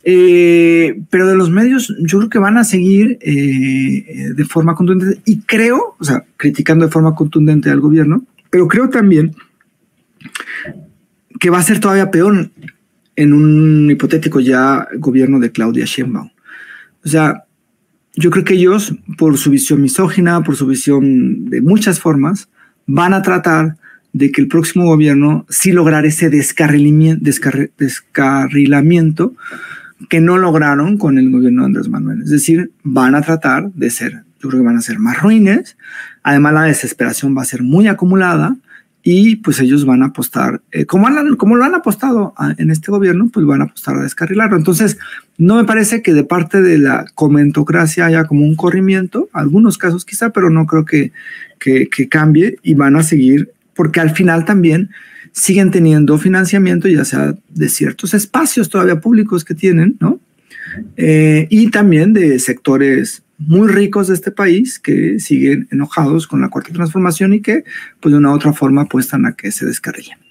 Pero de los medios yo creo que van a seguir de forma contundente, y creo, o sea, criticando de forma contundente al gobierno, pero creo también que va a ser todavía peor en un hipotético ya gobierno de Claudia Sheinbaum. O sea, yo creo que ellos, por su visión misógina, por su visión de muchas formas, van a tratar de que el próximo gobierno sí lograr ese descarrilamiento que no lograron con el gobierno de Andrés Manuel. Es decir, van a tratar de ser, yo creo que van a ser más ruines. Además, la desesperación va a ser muy acumulada, y pues ellos van a apostar, como lo han apostado en este gobierno, pues van a apostar a descarrilarlo. Entonces, no me parece que de parte de la comentocracia haya como un corrimiento, algunos casos quizá, pero no creo que cambie, y van a seguir, porque al final también siguen teniendo financiamiento, ya sea de ciertos espacios todavía públicos que tienen, ¿no? Y también de sectores muy ricos de este país que siguen enojados con la Cuarta Transformación y que pues de una u otra forma apuestan a que se descarrillen.